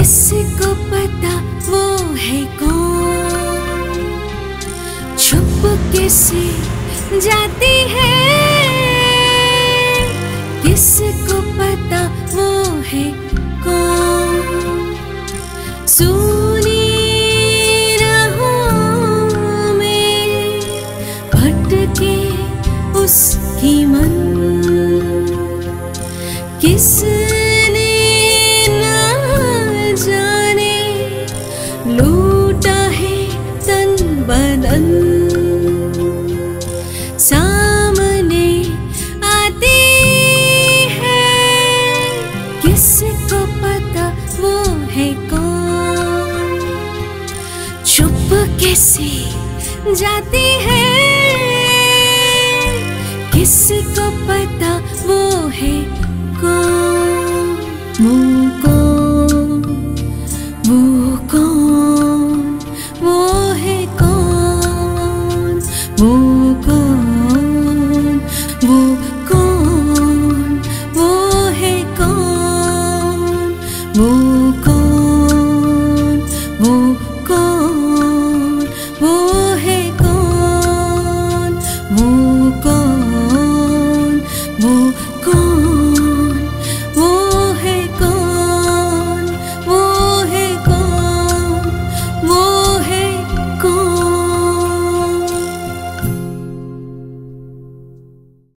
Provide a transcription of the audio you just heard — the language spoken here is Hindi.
किसको पता वो है कौन, चुपके से जाती है। किसको पता वो है कौन, सुनी राहों में भटके उसकी मन। किसने ना जाने लूटा है तन बदन, सामने आती है। किसको पता वो है कौन, चुपके से जाती है। किसको पता वो है कौन, वो कौन, वो कौन, वो है कौन, वो कौन, वो कौन, वो है कौन, वो कौन, वो कौन, वो है कौन, वो कौन, वो कौन।